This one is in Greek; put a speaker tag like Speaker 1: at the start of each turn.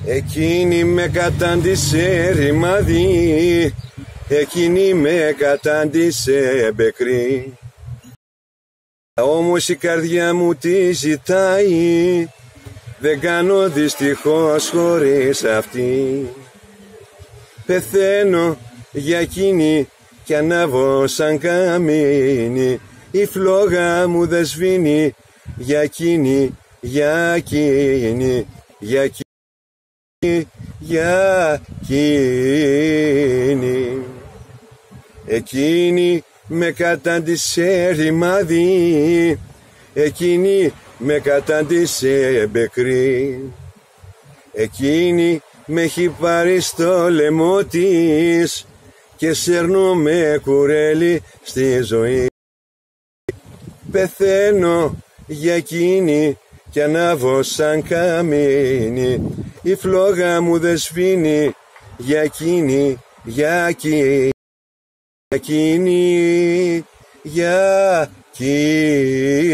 Speaker 1: Εκείνη με κατάντησε ρημάδι, εκείνη με κατάντησε μπεκρή. Όμως η καρδιά μου τη ζητάει, δεν κάνω δυστυχώς χωρίς αυτή. Πεθαίνω για εκείνη κι ανάβω σαν καμίνι, η φλόγα μου δεν σβήνει για εκείνη, για εκείνη, για εκείνη, για εκείνη. Εκείνη με κατάντησε ρημάδι, εκείνη με κατάντησε μπεκρή. Εκείνη με έχει πάρει στο λαιμό της και σέρνω με κουρέλι στη ζωή. Πεθαίνω για εκείνη κι ανάβω σαν καμίνι, η φλόγα μου δεν σβήνει για εκείνη, για εκείνη, για εκείνη, για εκείνη.